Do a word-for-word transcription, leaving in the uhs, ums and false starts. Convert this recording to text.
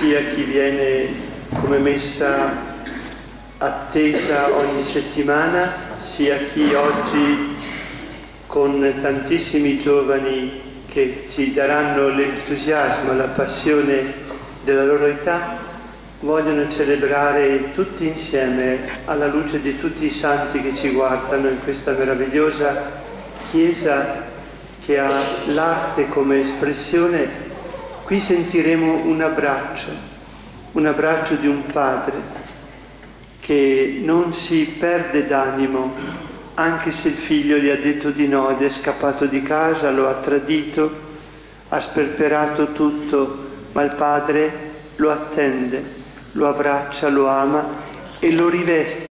sia chi viene come messa attesa ogni settimana, sia chi oggi con tantissimi giovani che ci daranno l'entusiasmo, la passione della loro età, vogliono celebrare tutti insieme, alla luce di tutti i santi che ci guardano in questa meravigliosa Chiesa che ha l'arte come espressione. Qui sentiremo un abbraccio, un abbraccio di un padre che non si perde d'animo, anche se il figlio gli ha detto di no ed è scappato di casa, lo ha tradito, ha sperperato tutto, ma il padre lo attende, lo abbraccia, lo ama e lo riveste